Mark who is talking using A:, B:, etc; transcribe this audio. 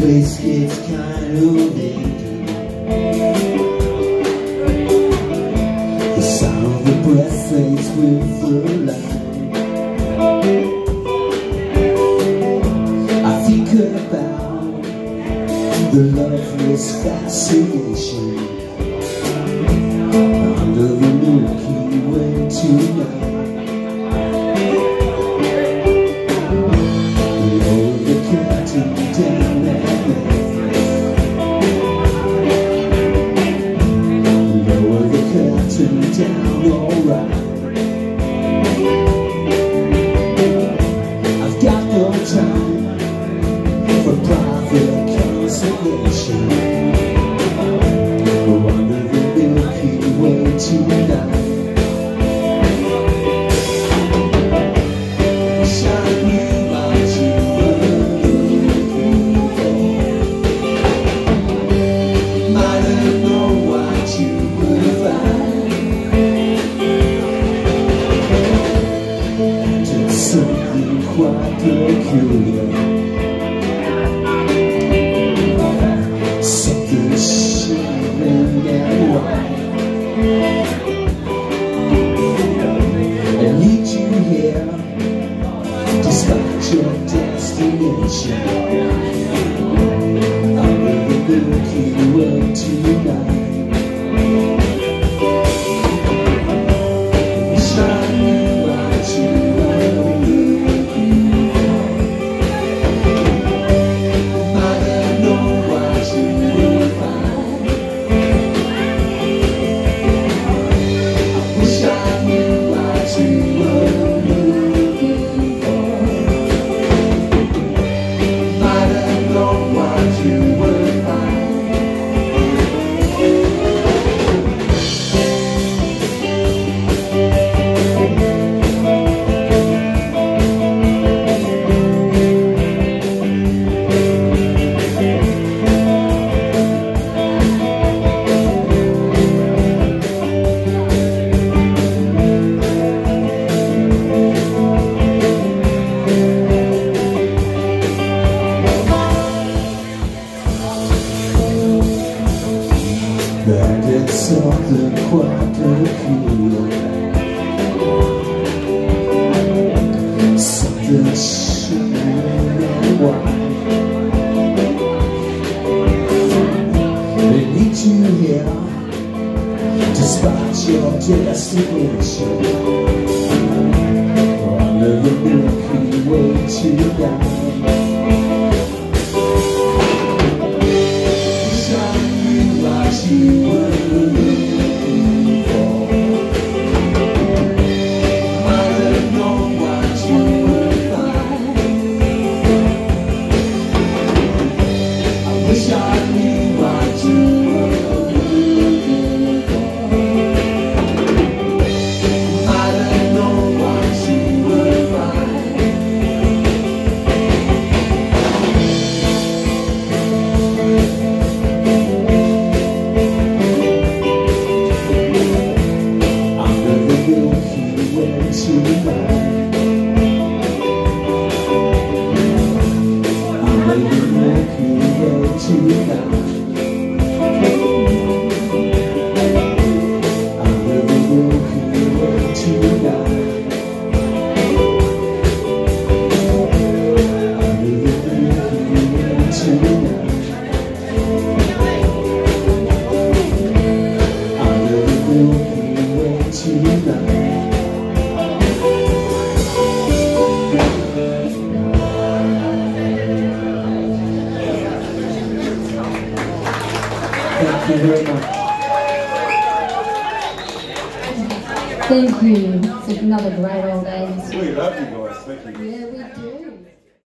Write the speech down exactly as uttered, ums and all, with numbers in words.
A: place gets kind of empty. The sound of the breath fades with the light. I think about the loveless fascination under the Milky Way tonight. Lower the curtain down at night. Lower the curtain down, alright. I've got no time for private consolation. We're under the Milky Way tonight. Wish I knew what you were looking for. Might have known what you would find. Just something quite peculiar. Something shimmering and white. I need you here, despite your destination. Under the Milky Way tonight. Wish I knew what you were looking for. Might have known what you would find. I wish I knew what you were looking for. Might have known what you would find. That it's something quite peculiar. Something shimmering and white. They need you here, despite your destination. Under the Milky Way tonight. You were looking for. Might have known what you would find. I wish I knew what you were looking for. Might have known what you would find. Thank you very much.
B: Thank you. It's another great old days.
C: We love you guys. Thank you.
B: Yeah, we do.